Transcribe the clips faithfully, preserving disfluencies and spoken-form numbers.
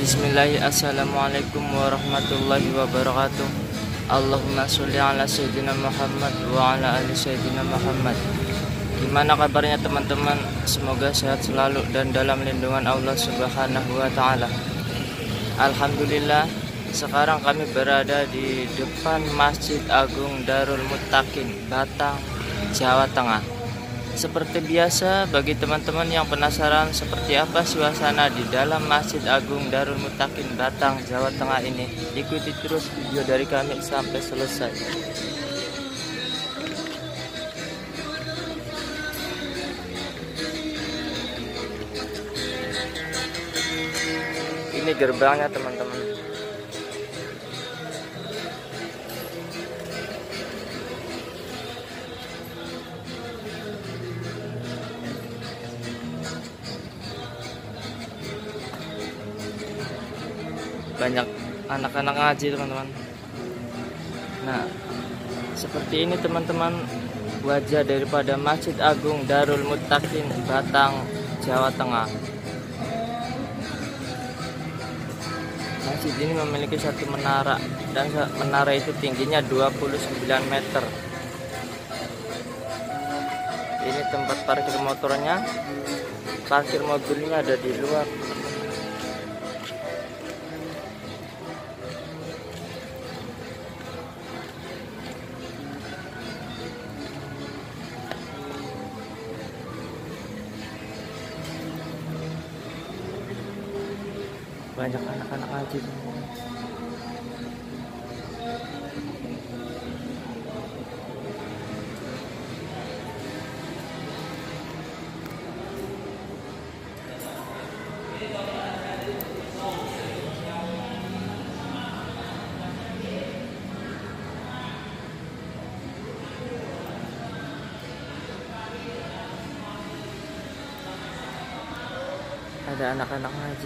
Bismillahirrahmanirrahim. Assalamualaikum warahmatullahi wabarakatuh. Allahumma sholli ala sayyidina Muhammad wa ala ali sayyidina Muhammad. Gimana kabarnya teman-teman? Semoga sehat selalu dan dalam lindungan Allah Subhanahu wa taala. Alhamdulillah, sekarang kami berada di depan Masjid Agung Darul Muttaqin, Batang, Jawa Tengah. Seperti biasa, bagi teman-teman yang penasaran seperti apa suasana di dalam Masjid Agung Darul Muttaqin Batang, Jawa Tengah ini, ikuti terus video dari kami sampai selesai. Ini gerbangnya teman-teman. Banyak anak-anak ngaji teman-teman. Nah, seperti ini teman-teman wajah daripada Masjid Agung Darul Muttaqin Batang, Jawa Tengah. Masjid ini memiliki satu menara, dan menara itu tingginya dua puluh sembilan meter. Ini tempat parkir motornya, parkir mobilnya ada di luar. Banyak anak-anak ngaji. Ada anak-anak ngaji.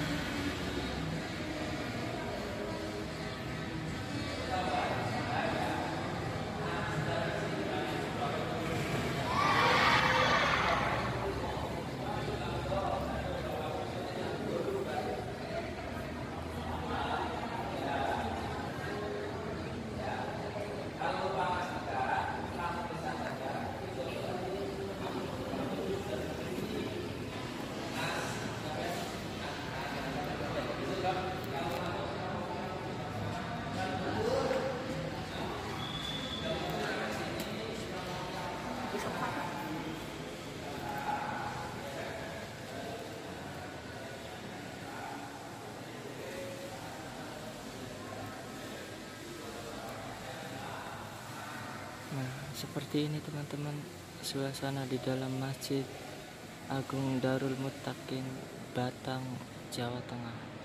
Nah, seperti ini teman-teman suasana di dalam Masjid Agung Darul Muttaqin Batang, Jawa Tengah.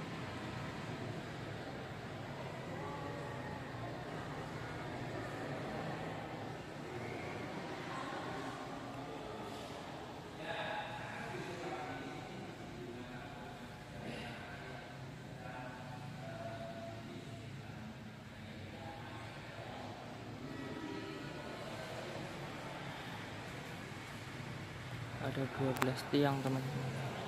Ada dua belas tiang teman-teman.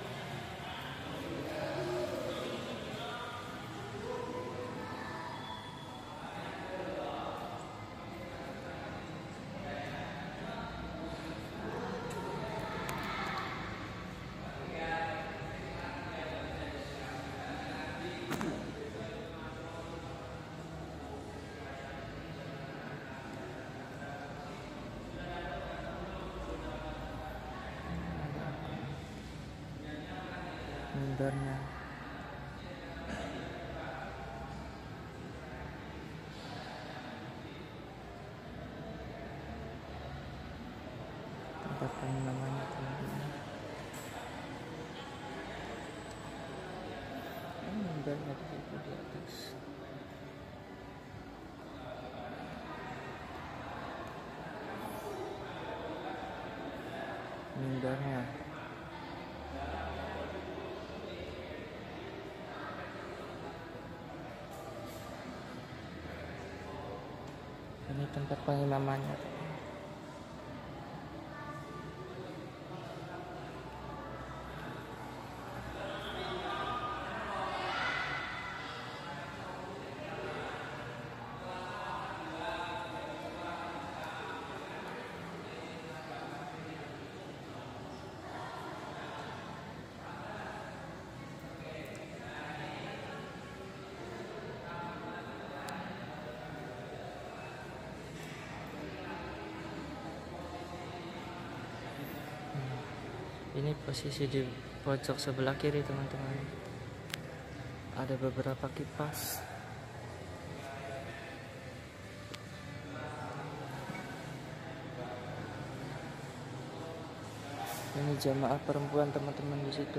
Mimbarnya tempat penginapannya teman-teman. Ini mimbarnya di situ di atas. Mimbarnya ini tempat pengimamannya. Ini posisi di pojok sebelah kiri teman-teman. Ada beberapa kipas. Ini jamaah perempuan teman-teman di situ.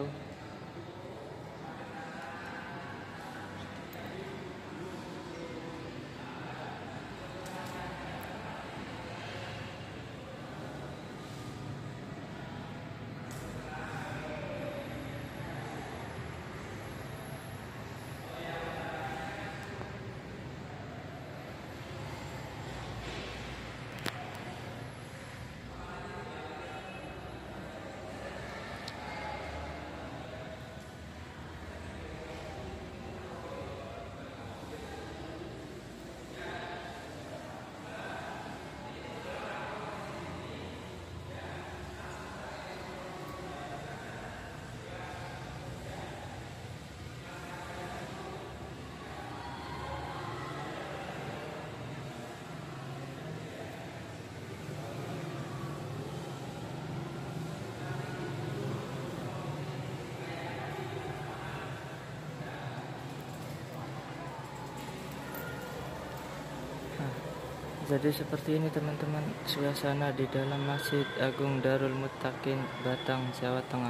Jadi seperti ini teman-teman suasana di dalam Masjid Agung Darul Muttaqin Batang, Jawa Tengah.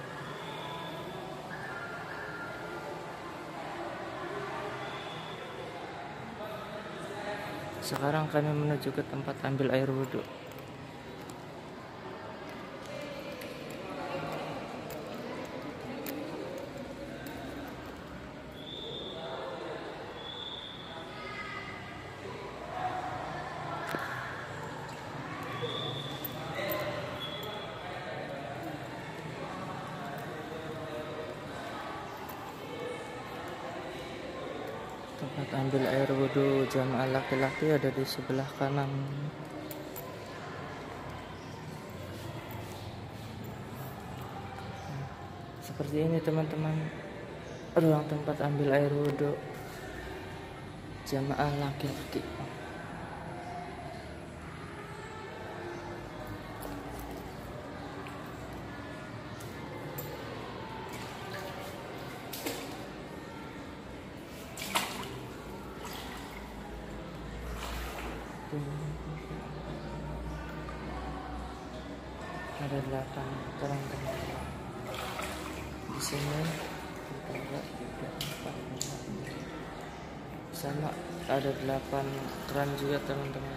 Sekarang kami menuju ke tempat ambil air wudhu. Tempat ambil air wudhu jamaah laki-laki ada di sebelah kanan. Seperti ini teman-teman ruang tempat ambil air wudhu jamaah laki-laki. Ada delapan teman-teman di sini. Sama ada delapan keran juga teman-teman.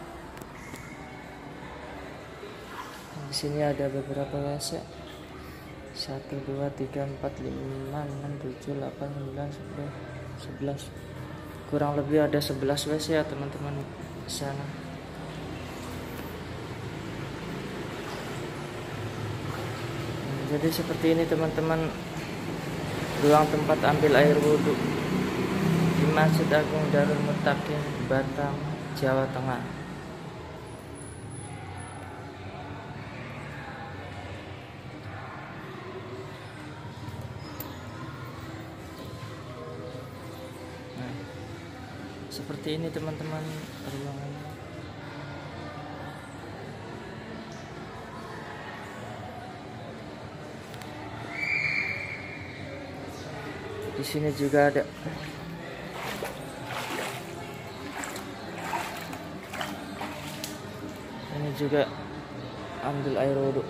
Di sini ada beberapa W C. Satu, dua, tiga, empat, lima, enam, tujuh, delapan, sembilan, sepuluh, sebelas. Kurang lebih ada sebelas W C ya teman-teman di sana. Jadi seperti ini teman-teman ruang tempat ambil air wudhu di Masjid Agung Darul Muttaqin Batang, Jawa Tengah. Nah, seperti ini teman-teman ruangannya. Di sini juga ada ini juga ambil air wudhu.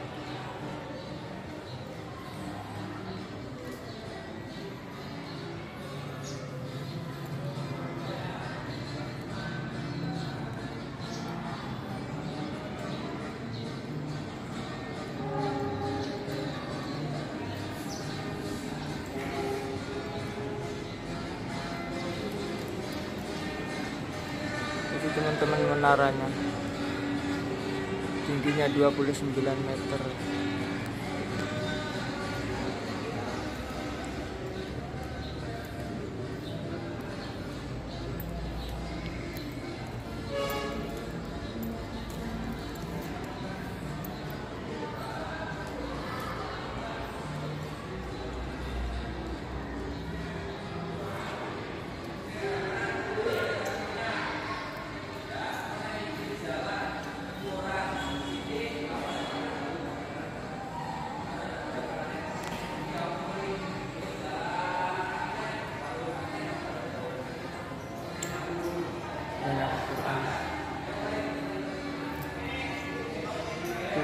Itu teman-teman menaranya tingginya dua puluh sembilan meter.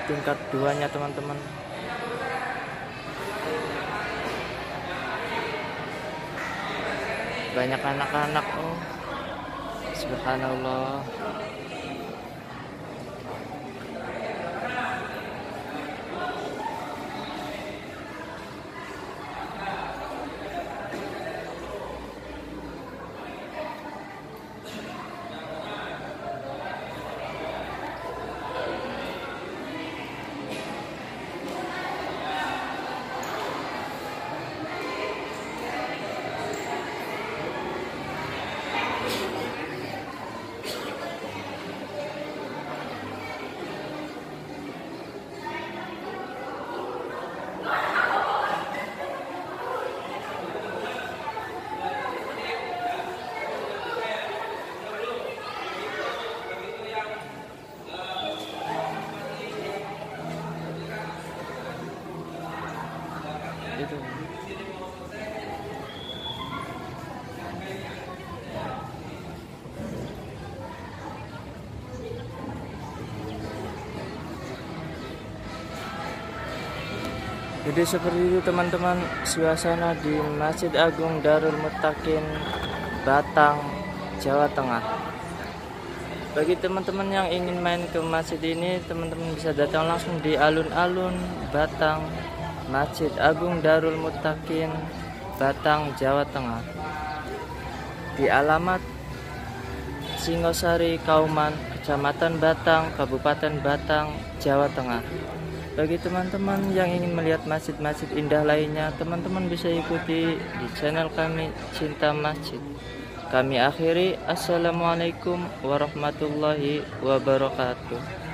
tingkat duanya teman-teman. Banyak anak-anak, oh subhanallah. Itu jadi seperti itu teman-teman, suasana di Masjid Agung Darul Muttaqin Batang, Jawa Tengah. Bagi teman-teman yang ingin main ke masjid ini, teman-teman bisa datang langsung di alun-alun Batang, Masjid Agung Darul Muttaqin Batang, Jawa Tengah, di alamat Singosari Kauman, Kecamatan Batang, Kabupaten Batang, Jawa Tengah. Bagi teman-teman yang ingin melihat masjid-masjid indah lainnya, teman-teman bisa ikuti di channel kami Cinta Masjid. Kami akhiri, assalamualaikum warahmatullahi wabarakatuh.